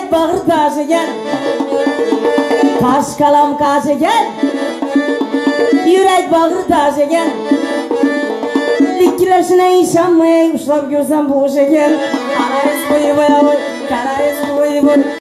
Yürek bağır taşıyan Kaş kalam kaşıyan Yürek bağır taşıyan İkileşine inşanmaya Uşlap görsem boğuşayan Karayız boyu boyu Karayız boyu boyu